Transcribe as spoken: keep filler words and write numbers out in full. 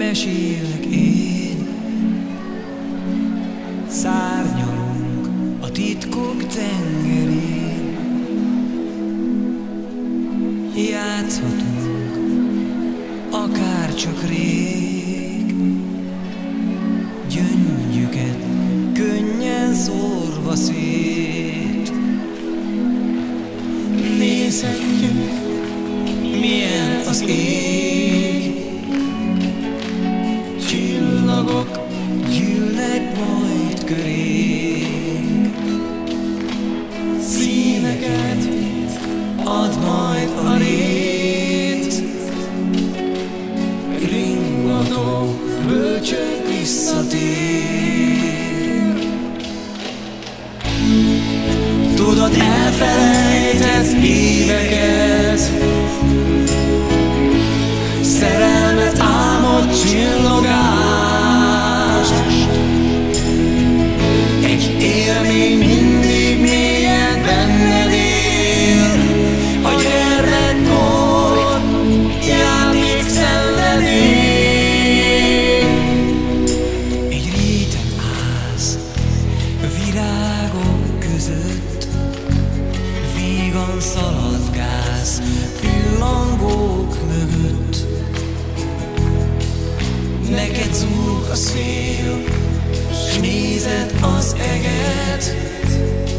mesélek én. Szárnyalunk a titkok tengerén, játszhatunk akár csak rég, gyöngyöket könnyen szórva szét. Nézhetjük, milyen az ég, csillagok gyűlnek majd körénk. Színeket ad majd a rét, ringató bölcsön visszatér. Tudod, elfelejtett éveket, szerelmet, álmot, csillogást. Egy élmény mindig mélyen benned él, a gyermekkor játék szenvedély. Egy réten állsz virágok között, vígan szaladgálsz pillangók mögött. Neked zúg a szél, s nézed az eget,